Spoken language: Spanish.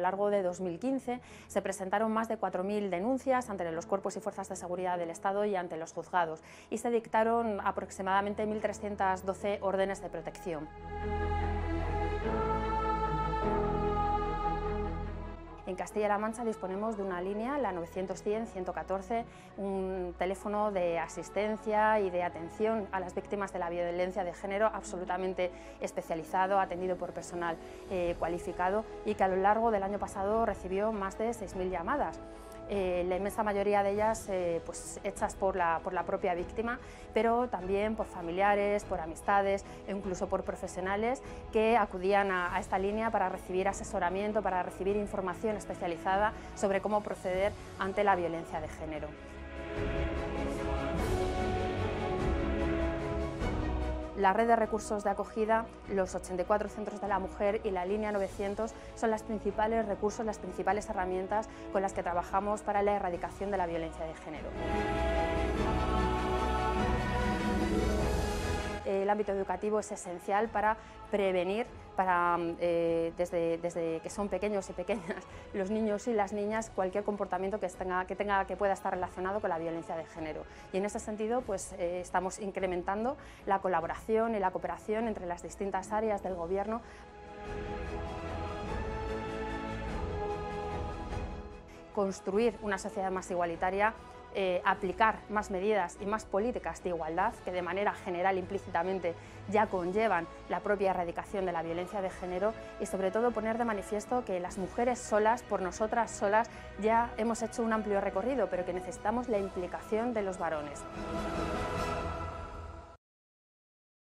largo de 2015 se presentaron más de 4.000 denuncias ante los cuerpos y fuerzas de seguridad del Estado y ante los juzgados, y se dictaron aproximadamente 1.312 órdenes de protección. En Castilla-La Mancha disponemos de una línea, la 910-114, un teléfono de asistencia y de atención a las víctimas de la violencia de género absolutamente especializado, atendido por personal cualificado, y que a lo largo del año pasado recibió más de 6.000 llamadas. La inmensa mayoría de ellas pues, hechas por la propia víctima, pero también por familiares, por amistades e incluso por profesionales que acudían a esta línea para recibir asesoramiento, para recibir información especializada sobre cómo proceder ante la violencia de género. La red de recursos de acogida, los 84 centros de la mujer y la línea 900 son los principales recursos, las principales herramientas con las que trabajamos para la erradicación de la violencia de género. El ámbito educativo es esencial para prevenir, desde que son pequeños y pequeñas, los niños y las niñas, cualquier comportamiento que pueda estar relacionado con la violencia de género. Y en ese sentido, pues, estamos incrementando la colaboración y la cooperación entre las distintas áreas del Gobierno. Construir una sociedad más igualitaria, aplicar más medidas y más políticas de igualdad que de manera general implícitamente ya conllevan la propia erradicación de la violencia de género, y sobre todo poner de manifiesto que las mujeres solas, por nosotras solas, ya hemos hecho un amplio recorrido, pero que necesitamos la implicación de los varones.